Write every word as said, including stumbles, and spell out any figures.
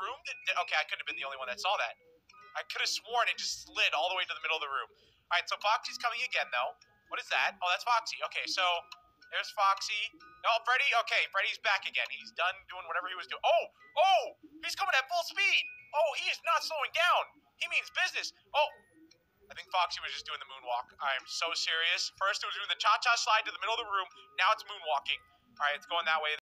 room? That, okay, I couldn't have been the only one that saw that. I could have sworn it just slid all the way to the middle of the room. All right, so Foxy's coming again, though. What is that? Oh, that's Foxy. Okay, so there's Foxy. No, Freddy. Okay, Freddy's back again. He's done doing whatever he was doing. Oh, oh, he's coming at full speed. Oh, he is not slowing down. He means business. Oh, I think Foxy was just doing the moonwalk. I am so serious. First, it was doing the cha-cha slide to the middle of the room. Now it's moonwalking. All right, it's going that way.